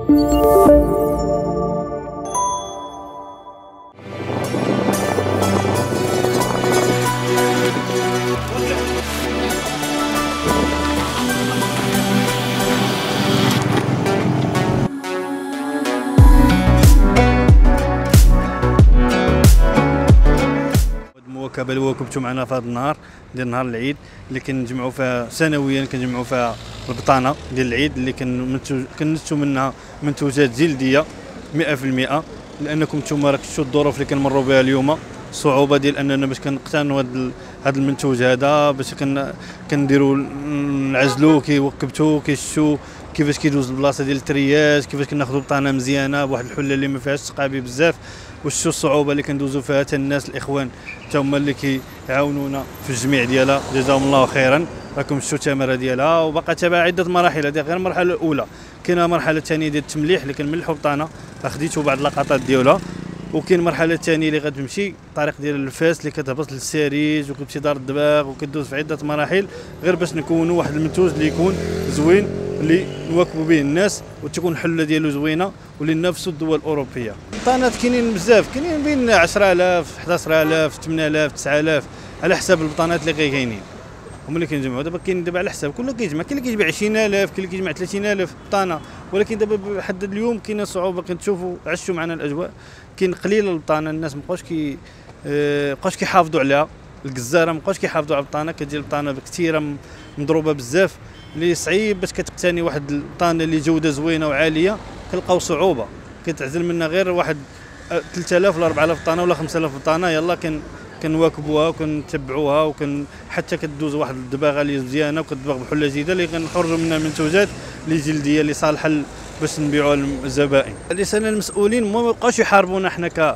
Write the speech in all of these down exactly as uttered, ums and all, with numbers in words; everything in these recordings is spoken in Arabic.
المواكبه اللي واكبتوا معنا في هذا النهار ديال نهار العيد اللي كنجمعوا فيها سنويا، كنجمعوا فيها البطانه ديال العيد اللي كننتجوا منها منتوجات جلديه مئة في المئة، لانكم نتوما راك شفتوا الظروف اللي كنمروا بها اليوم، الصعوبه ديال اننا باش كنقتنوا هذا هذا المنتوج هذا باش كنديروا نعزلوه كيوكبتوه كيشتوا كيفاش كيدوز البلاصه ديال الترياج، كيفاش كناخذوا بطانه مزيانه بواحد الحله اللي ما فيهاش تقابي بزاف، وشتوا الصعوبه اللي كندوزوا فيها حتى الناس الاخوان حتى هما اللي كيعاونونا في الجميع ديالها، جزاهم الله خيرا. راكم شفتوا الثمره ديالها وباقا تابعه عده مراحل، هذه غير المرحله الاولى. كاينه المرحله الثانيه ديال التمليح اللي كنملحوا البطانه، خديتوا بعض اللقطات ديالها، وكاين المرحله الثانيه اللي غتمشي الطريق ديال الفاس اللي كتهبط للسريج وكتمشي دار الدباغ وكدوز في عده مراحل غير باش نكونوا واحد المنتوج اللي يكون زوين اللي نواكبوا به الناس وتكون الحله ديالو زوينه واللي ننافسوا الدول الاوروبيه. البطانات كاينين بزاف، كاينين بين عشرة آلاف أحد عشر آلاف ثمانية آلاف تسعة آلاف على حساب البطانات اللي كاينين، هما اللي كنجمعوا. دابا كاين دابا على حساب كل كيجمع، كاين اللي كيجمع عشرين آلاف، كاين اللي كيجمع ثلاثين آلاف بطانه، ولكن دابا بحد اليوم كاينه صعوبه. كنشوفوا عشتوا معنا الاجواء، كاين قليل البطانه، الناس مابقاوش كي مابقاوش كيحافظوا عليها، الجزاره مابقاوش كيحافظوا على البطانه، كتجي البطانه كثيره مضروبه بزاف اللي صعيب باش كتقتني واحد البطانه اللي جوده زوينه وعاليه، كنلقاو صعوبه. كتعزل منها غير واحد ثلاثة آلاف ولا أربعة آلاف بطانه ولا خمسة آلاف بطانه، يلا كن كنواكبوها وكنتبعوها وكن حتى كدوز واحد الدباغه اللي مزيانه وكتدبغ بحله جيده اللي كنخرجوا منها منتوجات اللي جلديه اللي صالحه باش نبيعوها للزبائن. لسنا المسؤولين ما بقاوش يحاربونا حنا ك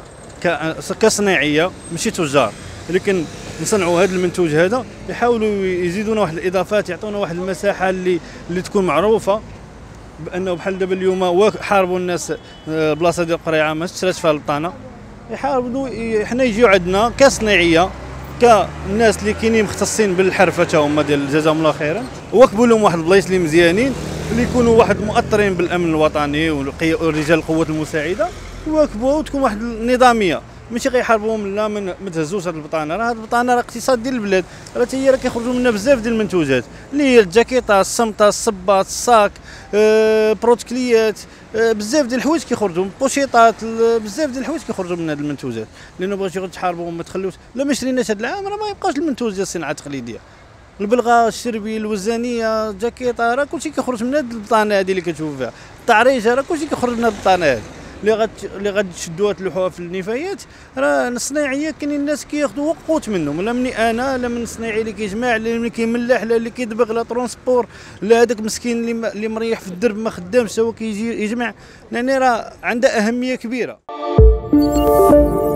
كصناعيه ماشي تجار، لكن نصنعوا هذا المنتوج هذا يحاولوا يزيدونا واحد الاضافات، يعطونا واحد المساحه اللي اللي تكون معروفه بانه بحال دابا اليوم حاربوا الناس بلاصه ديال القريعه ما اشتراتش فيها البطانه، يحاولوا حنا يجيو عندنا كصناعيه كالناس اللي كاينين مختصين بالحرفه تا هما ديال جزاهم الله خيرا، وكبوا لهم واحد البلايص اللي مزيانين اللي يكونوا واحد مؤطرين بالامن الوطني ورجال القوات المساعده، وكبوا وتكون واحد النظاميه، ماشي غيحاربوهم لا من ما تهزوش هذه البطانه. راه هذه البطانه راه اقتصاد ديال البلاد، راه حتى هي راه كيخرجوا منها بزاف ديال المنتوجات اللي هي الجاكيطه، الصمطه، الصباط، الصاك، آه، بروتكليات، آه، بزاف ديال الحوايج كيخرجوا، بوشيطات، بزاف ديال الحوايج كيخرجوا من هذه المنتوجات، لانه بغيتي غير تحاربوهم ما تخلوش. لا ما شريناش هذا العام راه ما يبقاش المنتوج ديال الصناعه التقليديه، البلغه، الشربي، الوزانيه، الجاكيطه، راه كلشي كيخرج من هذه البطانه هذه اللي كتشوف فيها، التعريجه، راه كلشي كيخرج من هذه البطانه هذه اللي غد اللي غتشدوها تلوحوها في النفايات. راه الصناعيه كاينين الناس كياخذوا قوت منهم، لا مني انا لا من الصناعي اللي كيجمع، لا اللي كيملح، لا اللي كيدبغ، لا ترونسبور، لا هذاك مسكين اللي اللي مريح في الدرب ما خدامش هو كيجي يجمع، لان راه عندها اهميه كبيره.